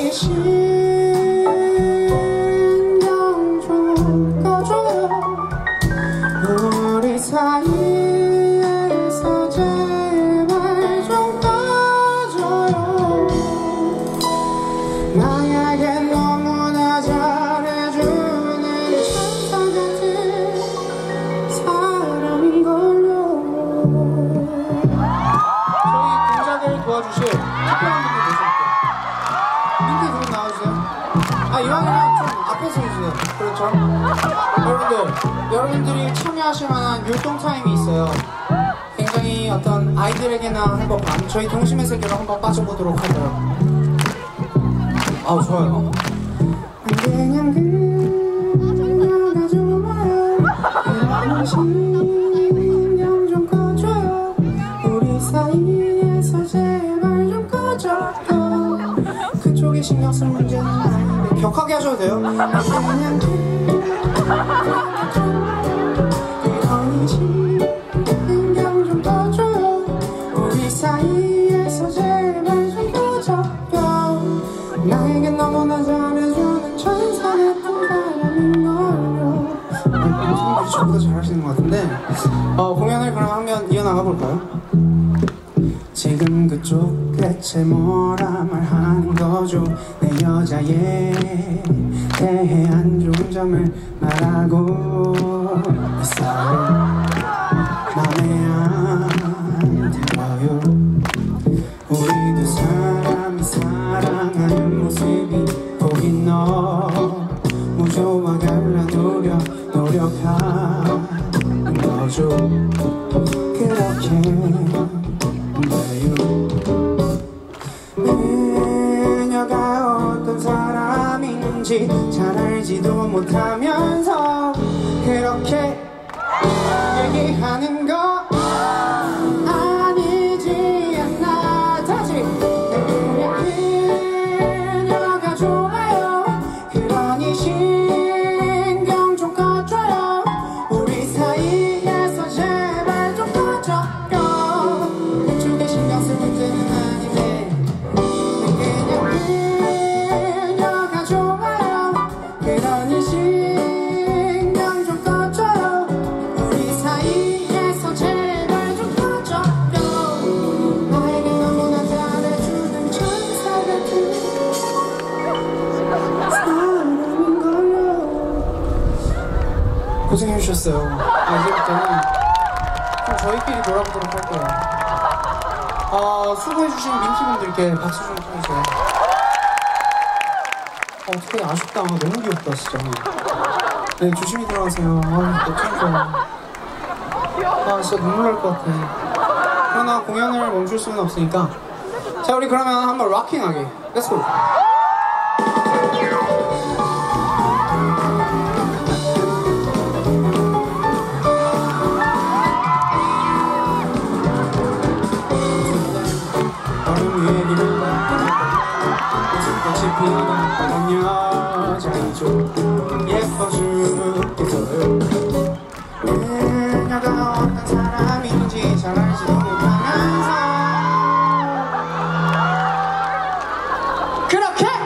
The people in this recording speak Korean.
그쪽에 신경 좀 꺼줘요. 우리 사이에서 제발 좀 꺼줘요. 나에게 너무나 잘해주는 천사 같은 사람인걸요. 저희 동작을 도와주실 특별한 분들 모실게요. 민트 좀 나와주세요. 이왕이면 좀 앞에서 해주세요. 그렇죠? 여러분들이 참여하실 만한 율동 타임이 있어요. 굉장히 어떤 아이들에게나 행복한 저희 동심의 세계로 한번 빠져보도록 하고요. 좋아요. 그냥 그녀가 좋아요. 그런 신경 좀 꺼줘요. 우리 사이에서 제발 좀 꺼줘요. 그쪽에 신경 쓸 문제는 아닌데 격하게 하셔도 돼요. 그냥 그런 신경 좀 꺼줘요. 우리 사이에서 제발 좀 꺼줘요. 나에게 너무나 잘해주는 천사 같은 사람인걸요. 선생님들이 저보다 잘하시는 것 같은데 공연을 그럼 한번 이어나가 볼까요? 지금 그쪽 대체 뭐라 말하는 거죠? 내 여자에 대해 안 좋은 점을 말하고 있어요. 맘에 안 들어요. 우리 두 사람이 사랑하는 모습이 보긴 너무 좋아. 갈라놓으려 노력하는 거죠. 그렇게 그녀가 어떤 사람인지 잘 알지도 못하면서 그렇게 얘기하는 거 아니지 않나. 다시 그녀가 좋아요. 그러니 신경 좀 꺼줘요. 우리 사이에서 제발 좀 꺼줘요. 그쪽에 신경 쓸 문제는 아닌데 그녀가 좋아요. 그러니 신경 좀 꺼줘요. 우리 사이에서 제발 좀 꺼줘요. 나에게 너무나 잘해주는 천사 같은 사람인걸요. 고생해주셨어요. 이제부터는 좀 저희끼리 놀아보도록 할게요. 수고해주신 민키분들께 박수 좀 쳐주세요. 어떡해, 아쉽다. 너무 귀엽다 진짜. 네, 조심히 들어가세요. 어쩌죠. 진짜 눈물 날 것 같아. 그러나 공연을 멈출 수는 없으니까. 자, 우리 그러면 한번 락킹하게. Let's go. 얼음 위에 이름 꽃이 피어난 빨간 여자이죠. 예뻐 죽겠어요. 그녀가 어떤 사람인지 잘 알지도 못하면서 그렇게